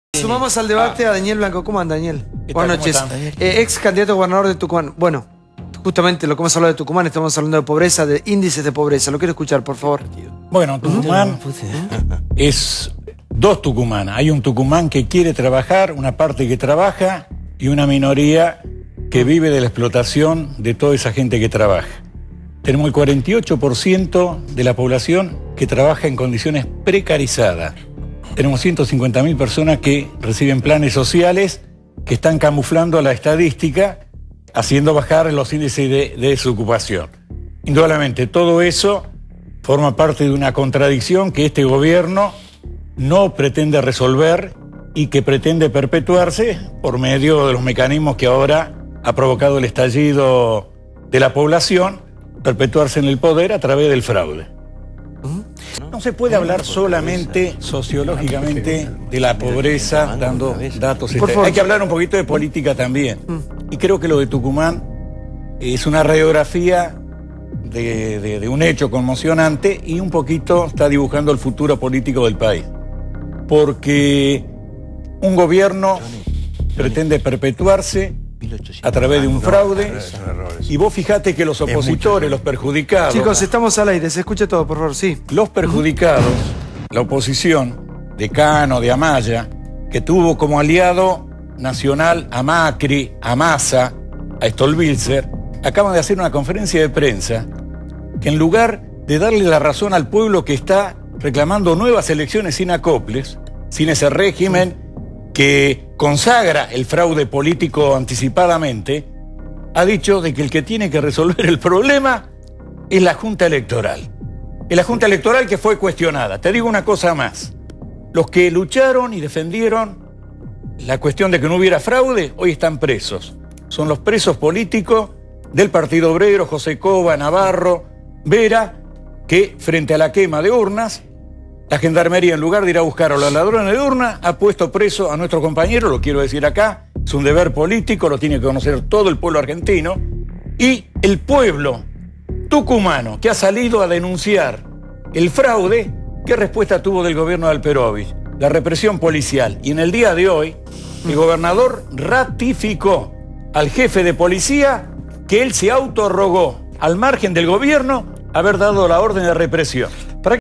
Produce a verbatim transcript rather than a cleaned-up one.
Sumamos al debate ah. a Daniel Blanco. ¿Cómo anda, Daniel? Buenas noches. Eh, ex candidato a gobernador de Tucumán. Bueno, justamente lo que hemos hablado de Tucumán, estamos hablando de pobreza, de índices de pobreza. Lo quiero escuchar, por favor. Bueno, Tucumán es dos Tucumán. Hay un Tucumán que quiere trabajar, una parte que trabaja y una minoría que vive de la explotación de toda esa gente que trabaja. Tenemos el cuarenta y ocho por ciento de la población que trabaja en condiciones precarizadas. Tenemos ciento cincuenta mil personas que reciben planes sociales que están camuflando la estadística, haciendo bajar los índices de, de desocupación. Indudablemente, todo eso forma parte de una contradicción que este gobierno no pretende resolver y que pretende perpetuarse por medio de los mecanismos que ahora ha provocado el estallido de la población, perpetuarse en el poder a través del fraude. No se puede hablar solamente sociológicamente de la pobreza dando datos. Hay que hablar un poquito de política también. Y creo que lo de Tucumán es una radiografía de, de, de un hecho conmocionante y un poquito está dibujando el futuro político del país. Porque un gobierno pretende perpetuarse a través de un fraude, y vos fijate que los opositores, los perjudicados... Chicos, estamos al aire, se escucha todo, por favor, sí. Los perjudicados, la oposición de Cano, de Amaya, que tuvo como aliado nacional a Macri, a Massa, a Stolbizer, acaban de hacer una conferencia de prensa que en lugar de darle la razón al pueblo que está reclamando nuevas elecciones sin acoples, sin ese régimen que consagra el fraude político anticipadamente, ha dicho de que el que tiene que resolver el problema es la Junta Electoral. Es la Junta Electoral que fue cuestionada. Te digo una cosa más. Los que lucharon y defendieron la cuestión de que no hubiera fraude, hoy están presos. Son los presos políticos del Partido Obrero, José Cova, Navarro, Vera, que frente a la quema de urnas, la Gendarmería, en lugar de ir a buscar a los ladrones de urna, ha puesto preso a nuestro compañero, lo quiero decir acá, es un deber político, lo tiene que conocer todo el pueblo argentino, y el pueblo tucumano que ha salido a denunciar el fraude, ¿qué respuesta tuvo del gobierno de Alperovich? La represión policial. Y en el día de hoy, el gobernador ratificó al jefe de policía que él se autorrogó, al margen del gobierno, haber dado la orden de represión.